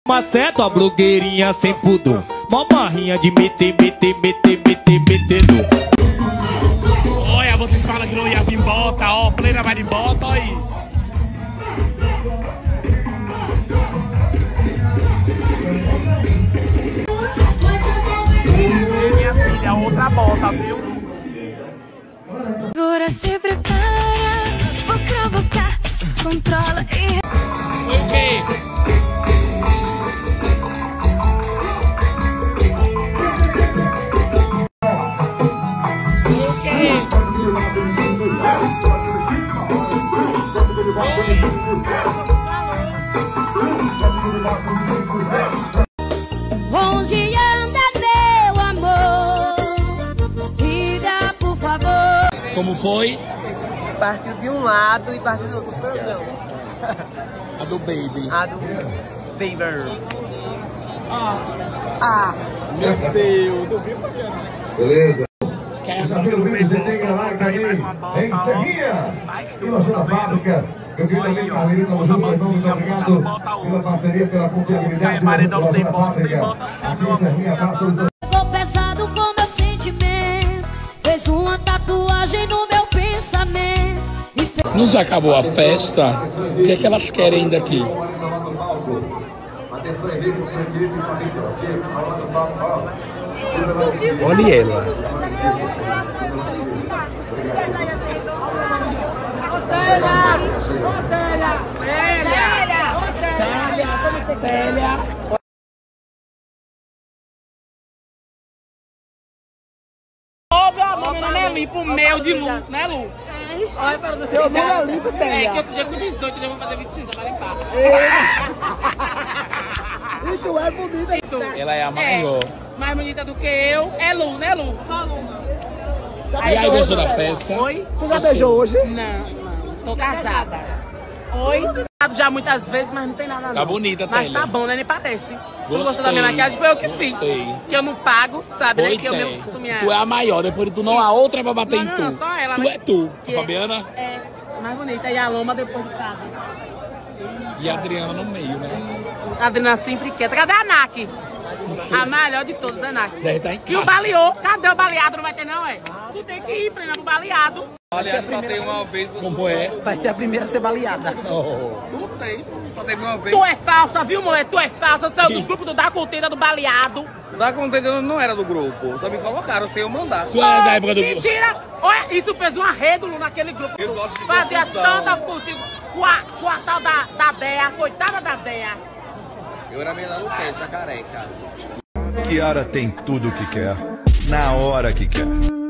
Maceta, a blogueirinha sem pudor. Mó barrinha de meter no. Olha, vocês falam que não ia vir bota, ó. Plena vai de bota, ó aí. Minha filha, outra bota, viu? Agora se prepara, vou provocar, se controla e... Foi o quê? Onde anda meu amor? Diga por favor. Como foi? Partiu de um lado e partiu do outro. Não. A do Baby. A do Baby. Meu Deus, eu vi. Beleza. Quer saber do beijo? Bota aí mais uma bota, ó. Vai que eu tô vendo. Aí, ó. Outra botinha, muita bota hoje. Aí, paredão não tem bota assim, meu amor. Pegou pesado com meu sentimento, fez uma tatuagem no meu pensamento. Não já acabou a festa? O que é que elas querem daqui? Olha ela. Ô, meu amor, meu nome é Limpo, meu de Lu, né, Lu? Olha para o teu nome é limpo, É Télia. que esse dia com 18, eu vou fazer 21, já vai limpar. E tu é bonita. Ela é a maior. Mais bonita do que eu. É Lu, né, Lu? Só Lu, mano. E aí, gostou da festa? Oi? Tu já beijou hoje? Não. Tô casada. Oi? Já muitas vezes, mas não tem nada não. Tá bonita, Mas Télia. tá bom, né? Nem parece. Gostei. Tu gostou da minha maquiagem? Foi eu que fiz. Gostei. Que eu não pago, sabe? Né? Pois Que eu é. mesmo faço minha... Tu é a maior, depois de tu não há outra pra bater em tu. Não, só ela. Tu mas- é tu. Que- Fabiana É, mais bonita. E a Loma depois do carro. e a Adriana no meio, né? A Adriana sempre quieta. Cadê a NAC? A melhor de todas, a NAC. Deve estar em E o casa. baleou? Cadê o baleado? Não vai ter não, é? Tu tem que ir, prenda pro baleado. Aliás, só tem uma vez. Como é? Vai ser a primeira a ser baleada. Oh. Não tem. Só teve uma vez. Tu é falsa, viu, mulher? Tu é falsa. Tu é dos grupos do Da Contenda do baleado. Da Contenda não era do grupo, só me colocaram sem eu mandar. Tu é da época do. Mentira! Olha, isso fez um arredo naquele grupo. Eu gosto de Fazia confusão. tanta contigo com a tal da Dea, coitada da Dea. Eu era meio da Luquete, essa careca. Kiara tem tudo o que quer, na hora que quer.